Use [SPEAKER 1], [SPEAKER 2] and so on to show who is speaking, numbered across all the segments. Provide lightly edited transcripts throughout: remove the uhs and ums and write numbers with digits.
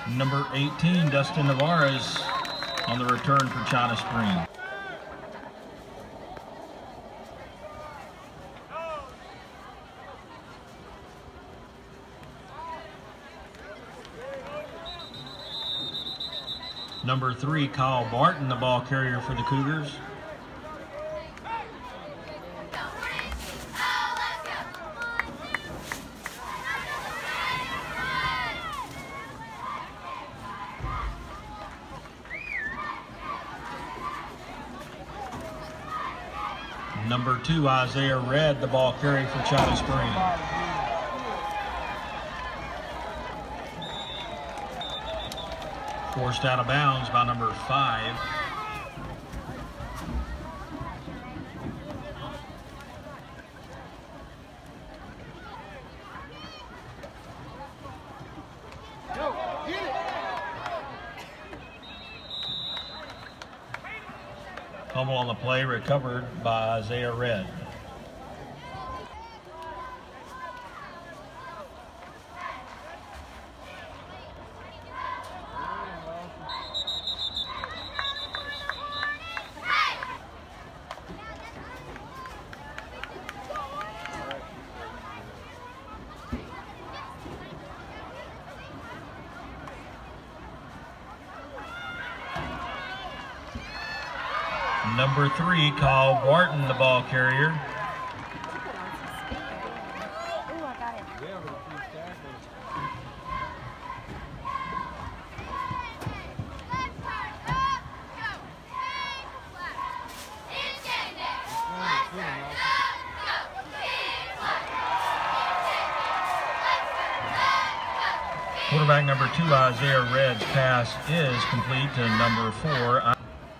[SPEAKER 1] Number 18, Dustin Navarez on the return for China Spring. Number 3, Kyle Barton, the ball carrier for the Cougars. Number 2, Isaiah Red, the ball carrier for China Spring. Forced out of bounds by number 5. Fumble on the play, recovered by Isaiah Red. Number 3, Kyle Barton, the ball carrier. Quarterback number 2, Isaiah Red's pass is complete to number 4.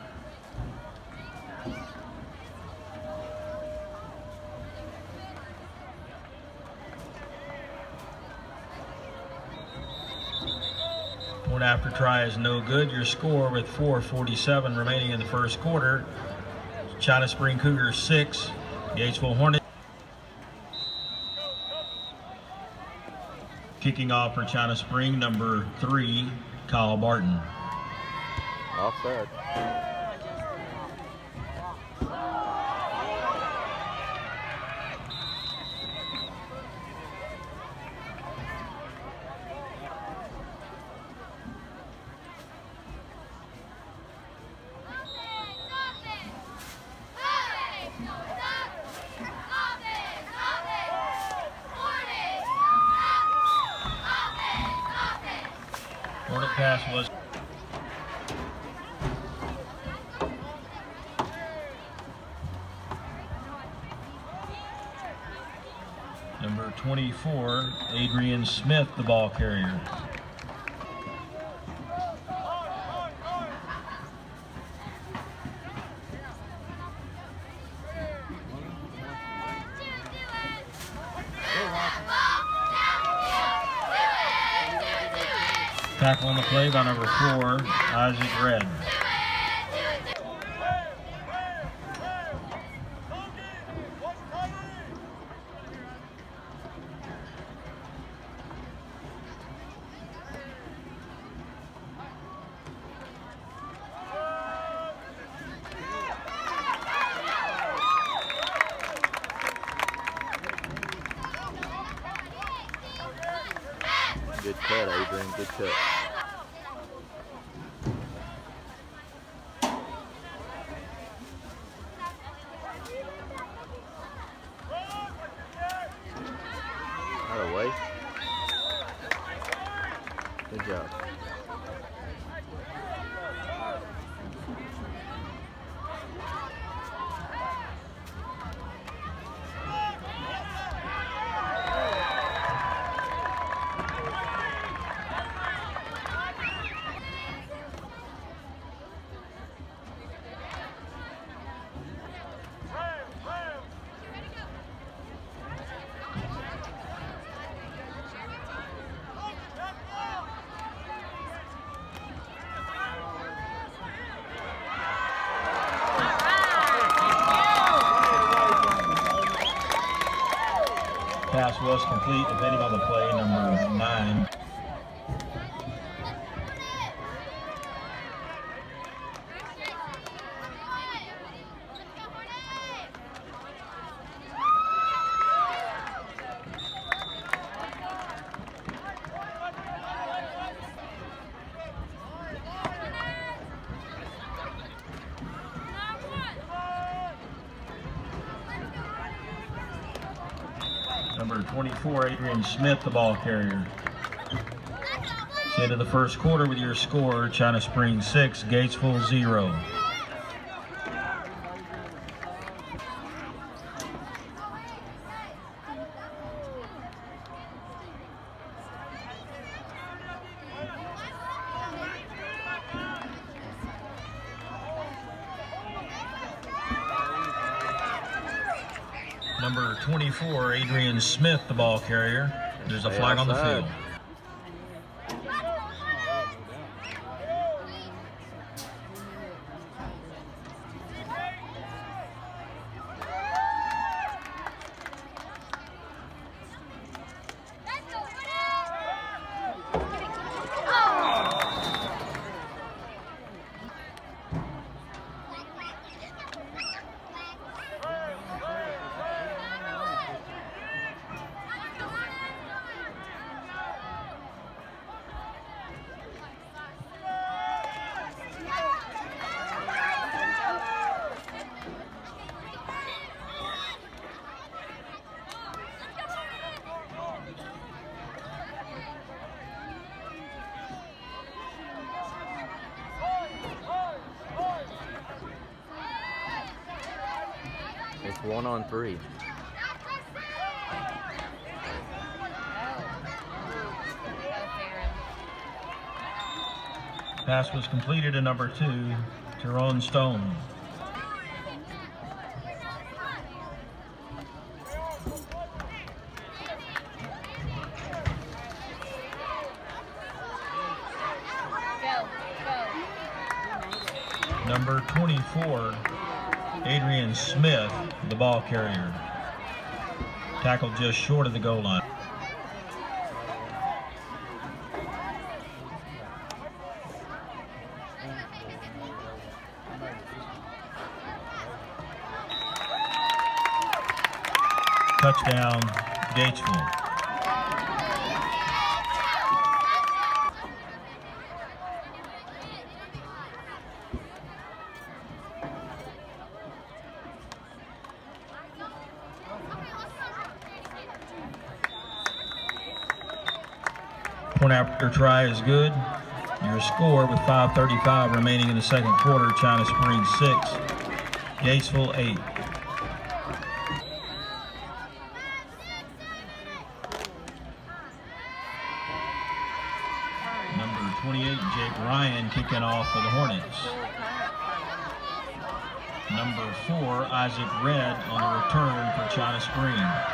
[SPEAKER 1] Point after try is no good. Your score with 4:47 remaining in the first quarter. China Spring Cougars 6, Gatesville Hornets. Kicking off for China Spring, number 3, Kyle Barton.
[SPEAKER 2] Offside.
[SPEAKER 1] Hornet pass was number 24, Adrian Smith, the ball carrier. Tackle on the play by number 4, Isaac Red.
[SPEAKER 2] Good cut, Adrian. Good cut. Out of way. Good job. Pass was complete, depending on the play, number 9.
[SPEAKER 1] 24, Adrian Smith, the ball carrier. It's the end of the first quarter with your score, China Springs 6, Gatesville 0. Number 24, Adrian Smith, the ball carrier. There's a flag on the field.
[SPEAKER 2] It's 1-on-3.
[SPEAKER 1] Pass was completed to number 2, Tyrone Stone. Number 24, Adrian Smith, the ball carrier. Tackled just short of the goal line. Touchdown, Gatesville. Point after try is good. Your score with 5:35 remaining in the second quarter, China Springs 6, Gatesville 8. Number 28, Jake Ryan, kicking off for the Hornets. Number 4, Isaac Red on the return for China Springs.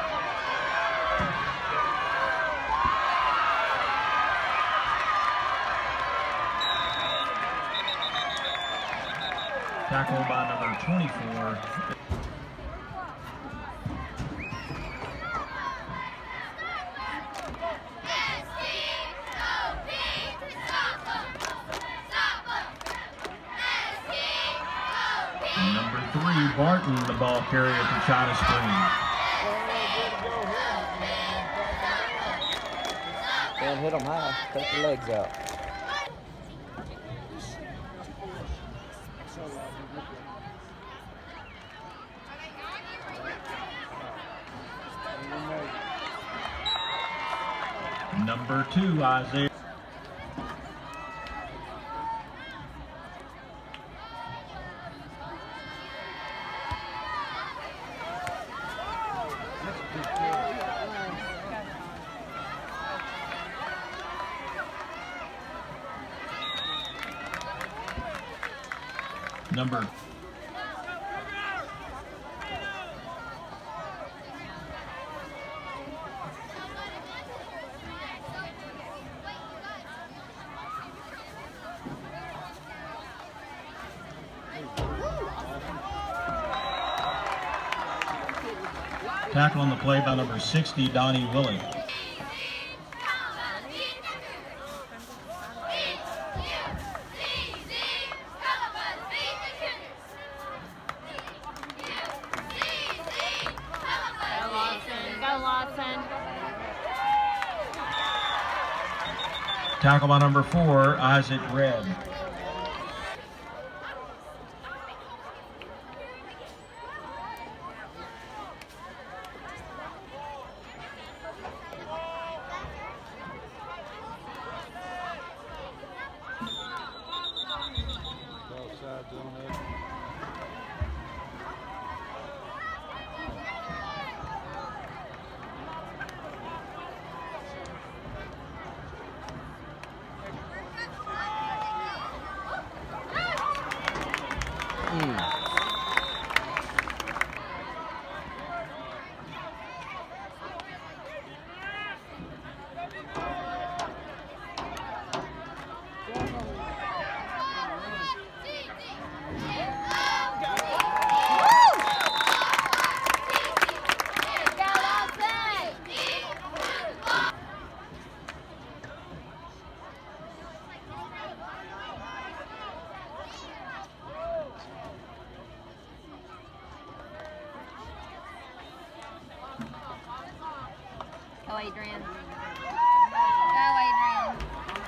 [SPEAKER 1] Tackled by number 24. Number 3, Barton, the ball carrier for China Springs.
[SPEAKER 2] Don't hit them high. Take the legs out.
[SPEAKER 1] Number 2, Isaiah. Number tackle on the play by number 60, Donnie Willie. Tackle by number 4, Isaac Red.
[SPEAKER 3] Go, Adrian. Go, Adrian.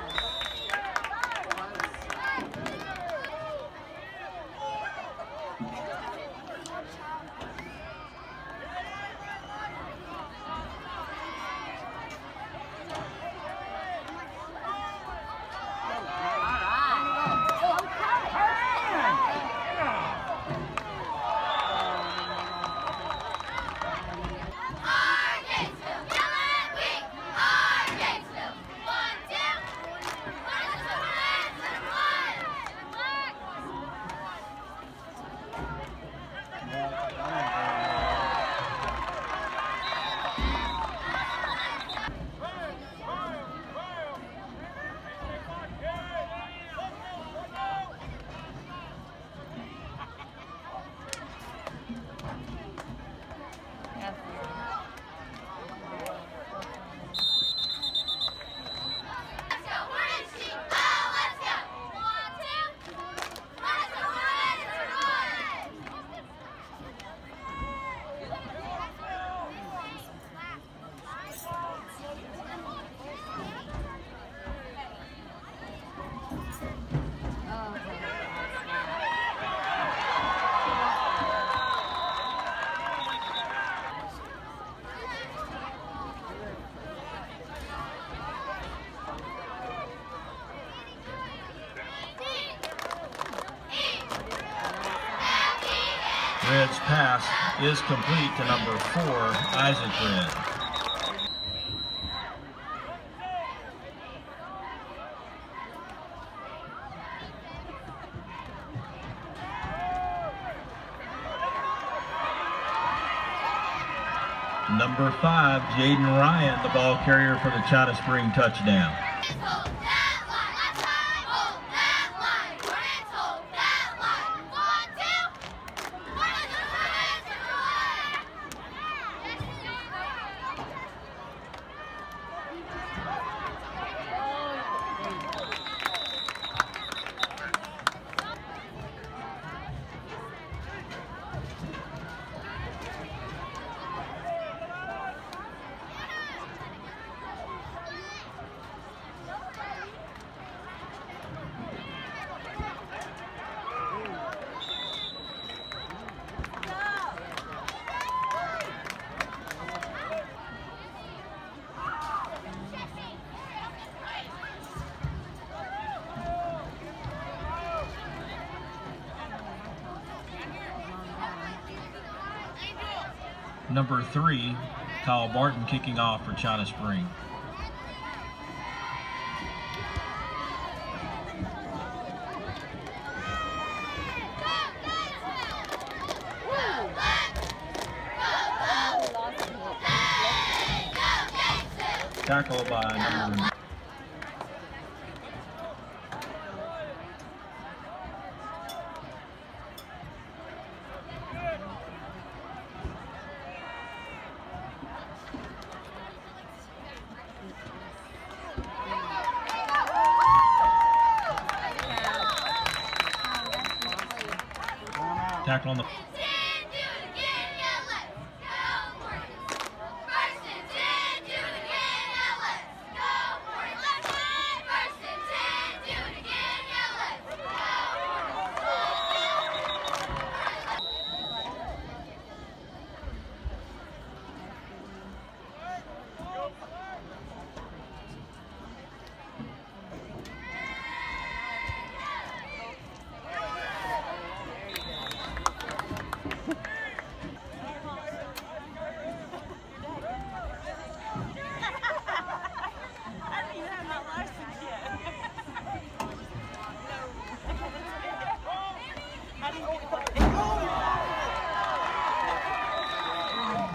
[SPEAKER 1] Red's pass is complete to number 4, Isaac Red. Number 5, Jaden Ryan, the ball carrier for the China Spring touchdown. Number 3, Kyle Barton kicking off for China Spring. Tackle by number tackle on the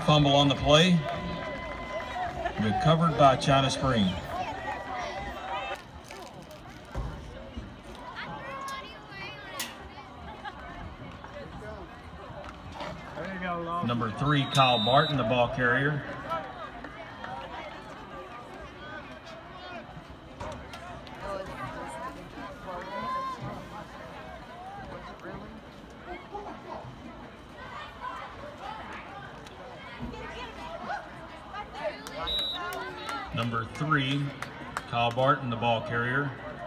[SPEAKER 1] Fumble on the play. Recovered by China Spring. Number 3, Kyle Barton, the ball carrier. Number 3, Kyle Barton, the ball carrier.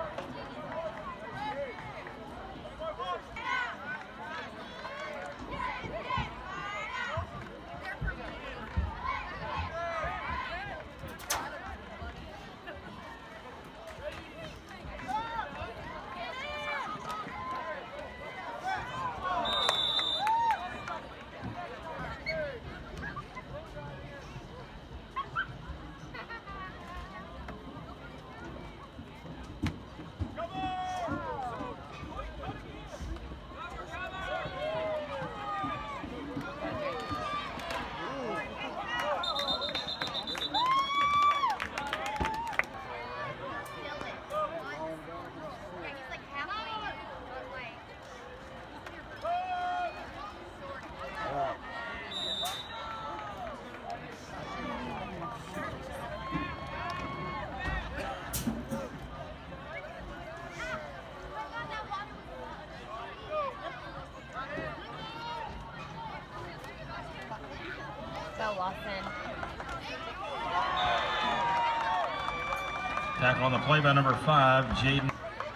[SPEAKER 1] Tackle on the play by number 5, Jaden.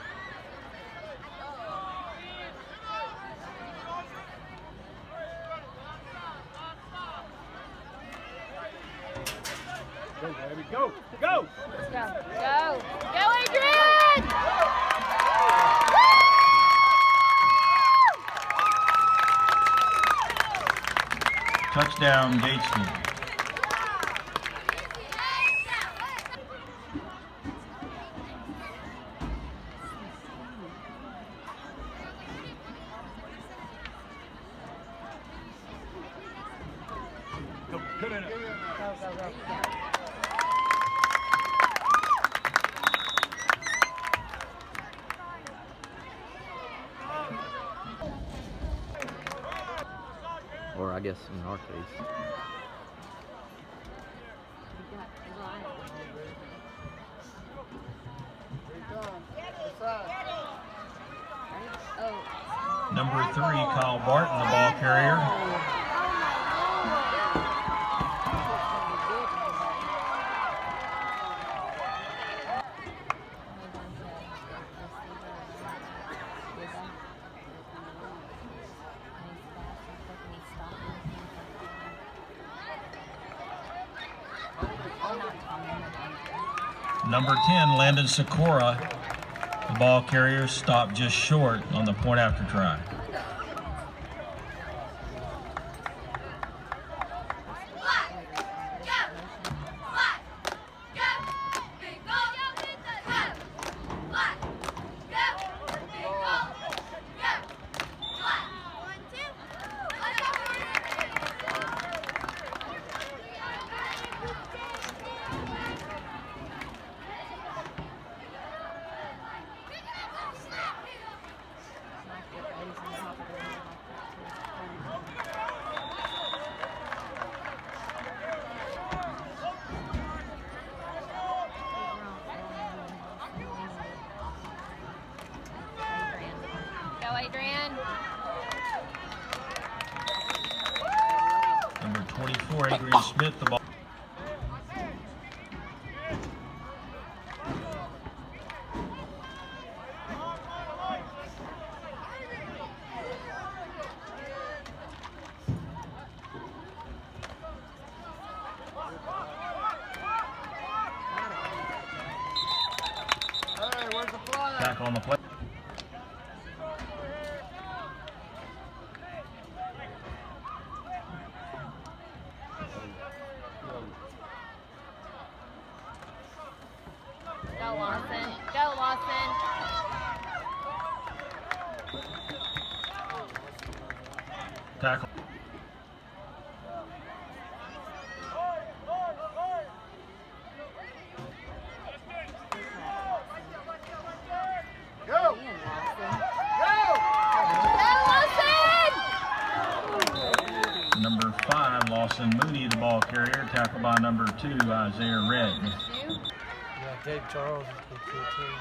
[SPEAKER 4] Go, baby, go, go!
[SPEAKER 3] Let's go, go, go, Adrian!
[SPEAKER 1] Touchdown, Gatesville.
[SPEAKER 2] Or I guess in our case.
[SPEAKER 1] Number 3, Kyle Barton, the ball carrier. Number 10, Landon Sikora, the ball carrier, stopped just short on the point after try.
[SPEAKER 3] Adrian.
[SPEAKER 1] Number 24, Adrian Smith, the ball.
[SPEAKER 4] Hey, where's the flag?
[SPEAKER 1] Tackle on the play.
[SPEAKER 3] Go, Lawson. Go, Lawson.
[SPEAKER 1] Tackle. Lawson Mooney, the ball carrier, tackled by number 2, Isaiah Red.
[SPEAKER 3] Shoe.
[SPEAKER 5] Yeah, Dave Charles is good too.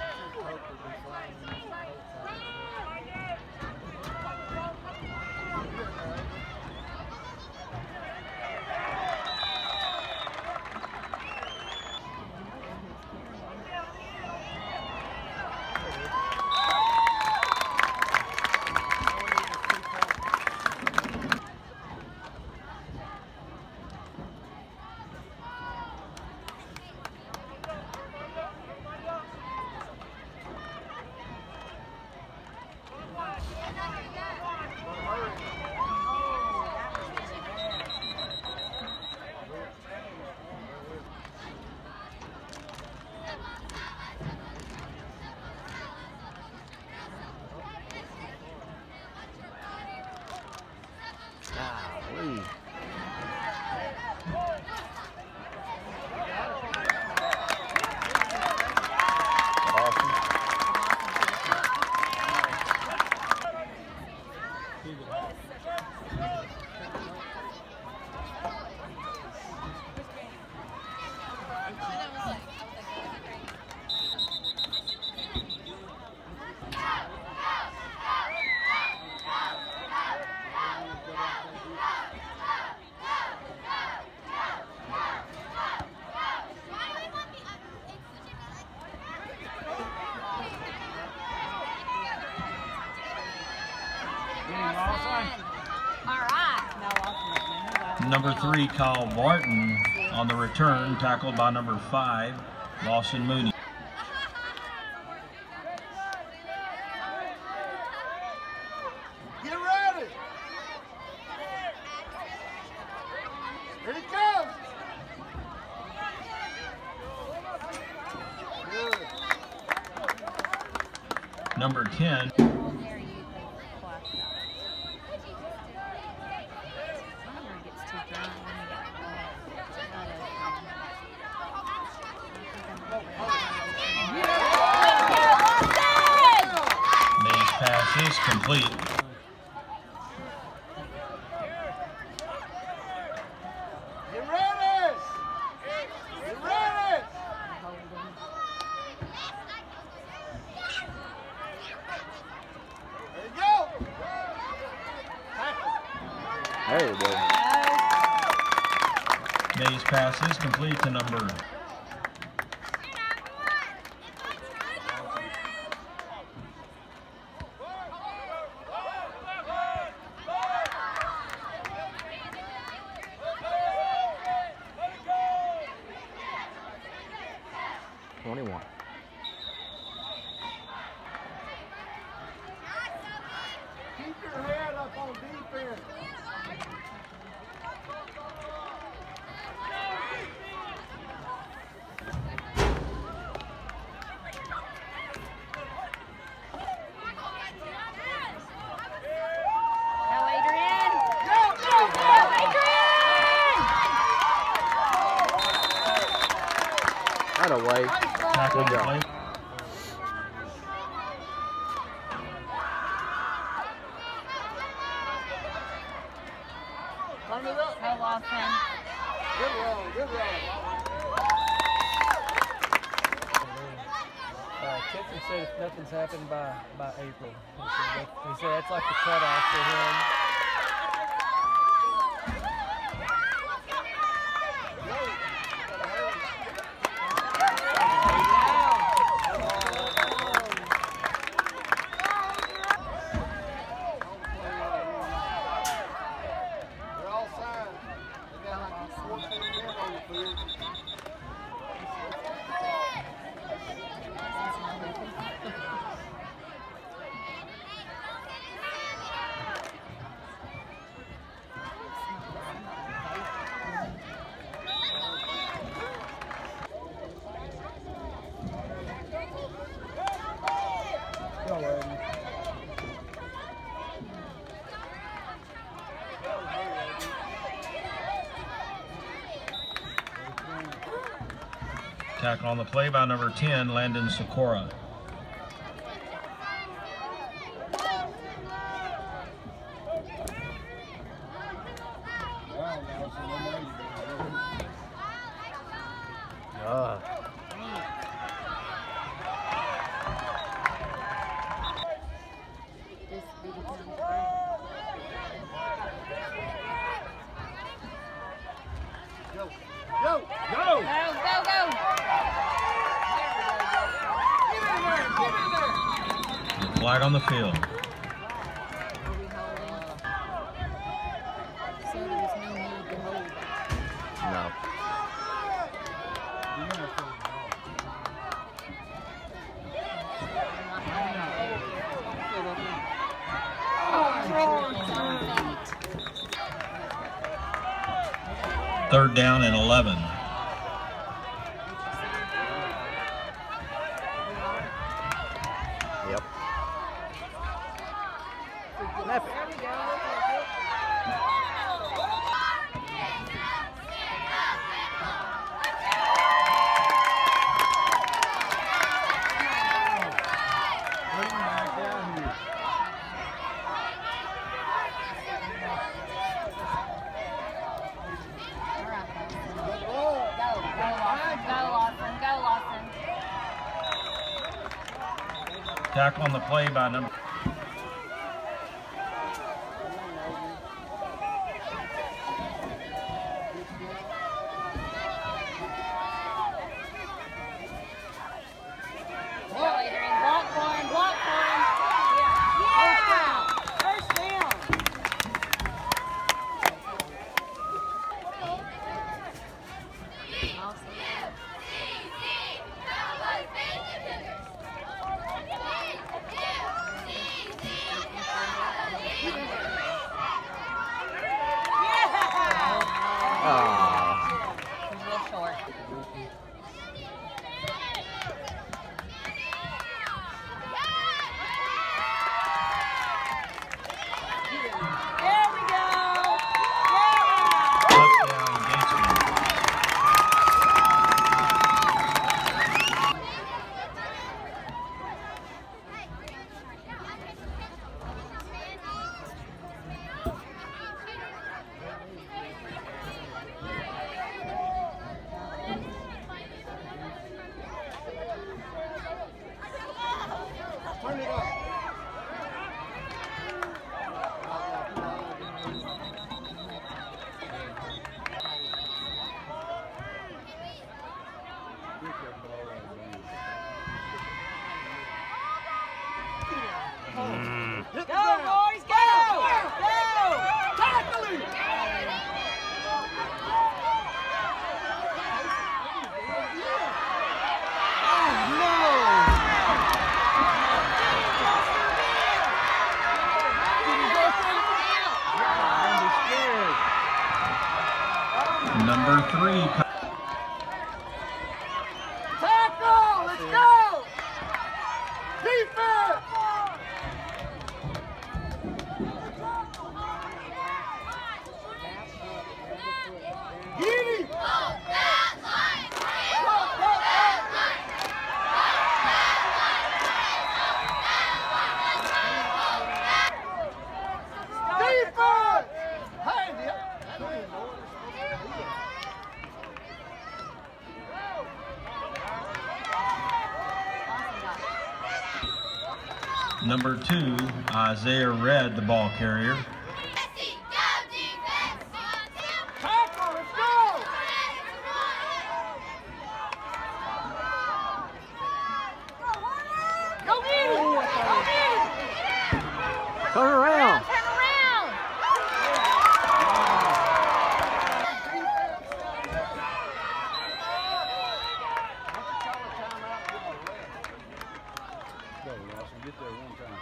[SPEAKER 2] Golly. Awesome.
[SPEAKER 3] All right.
[SPEAKER 1] Number 3, Kyle Barton on the return, tackled by number 5, Lawson Mooney.
[SPEAKER 4] Get ready. Here he comes. Good.
[SPEAKER 1] Number 10, May's pass is complete.
[SPEAKER 4] Get ready. Get ready. There you go.
[SPEAKER 2] There you go.
[SPEAKER 1] May's pass is complete to number
[SPEAKER 2] 21.
[SPEAKER 4] Keep your head up on defense.
[SPEAKER 3] Go, Adrian.
[SPEAKER 4] Go, go,
[SPEAKER 3] Go,
[SPEAKER 4] go.
[SPEAKER 3] Adrian.
[SPEAKER 2] That away.
[SPEAKER 1] tackle
[SPEAKER 2] Good job.
[SPEAKER 1] play.
[SPEAKER 3] Go, Lawson.
[SPEAKER 4] Good run, good run.
[SPEAKER 5] Tipton said if nothing's happened by April. He said that's like the cutoff for him.
[SPEAKER 4] They're all signed. They got like 14 men on the field.
[SPEAKER 5] Go, Eddie.
[SPEAKER 1] Tackle on the play by number 10, Landon Sikora.
[SPEAKER 4] Wow, Nelson,
[SPEAKER 1] Flag on the field.
[SPEAKER 3] Were we holding? So there was no need to hold it.
[SPEAKER 2] No.
[SPEAKER 1] Third down and 11.
[SPEAKER 2] Yep.
[SPEAKER 4] There we go.
[SPEAKER 1] Tackle on the play by number. Number 3.
[SPEAKER 4] Tackle! Let's go! Defense! Get him! Defense! Hey,
[SPEAKER 1] Number 2, Isaiah Red, the ball carrier.
[SPEAKER 4] tackle! Let's go! Go get him! Go get him!
[SPEAKER 2] Turn around.
[SPEAKER 3] Turn around!
[SPEAKER 4] Go, Lawson. Get there one time.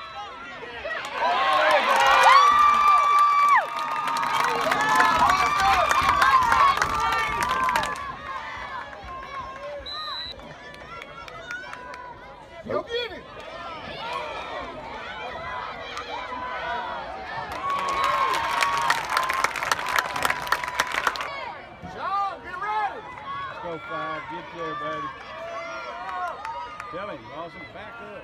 [SPEAKER 4] Go get it! Sean, get ready!
[SPEAKER 6] Let's go, 5. Get there, baby. Tell him, Lawson, back up.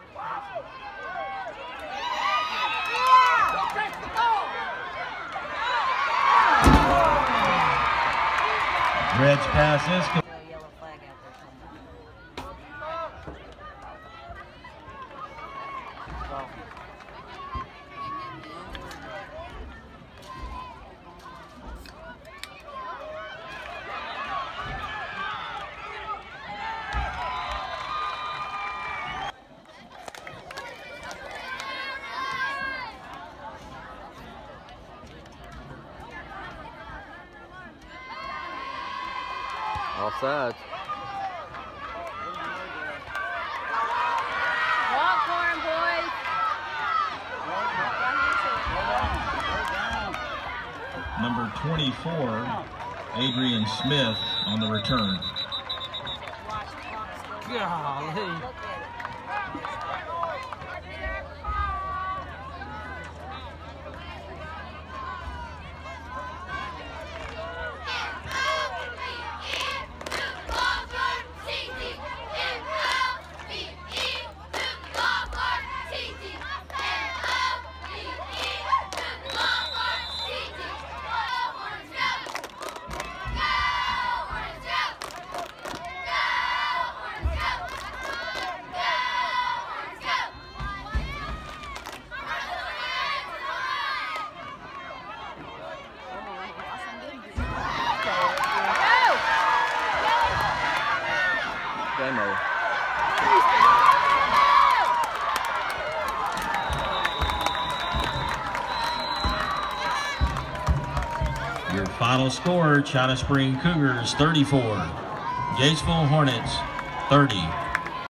[SPEAKER 4] Go catch the ball!
[SPEAKER 1] Red's pass is
[SPEAKER 3] Yellow flag out there somewhere.
[SPEAKER 2] Offsides.
[SPEAKER 3] Walk for him, boys.
[SPEAKER 1] Number 24, Adrian Smith on the return.
[SPEAKER 5] Golly.
[SPEAKER 3] Look at it.
[SPEAKER 2] Game over.
[SPEAKER 1] Your final score, China Spring Cougars 34, Gatesville Hornets 30.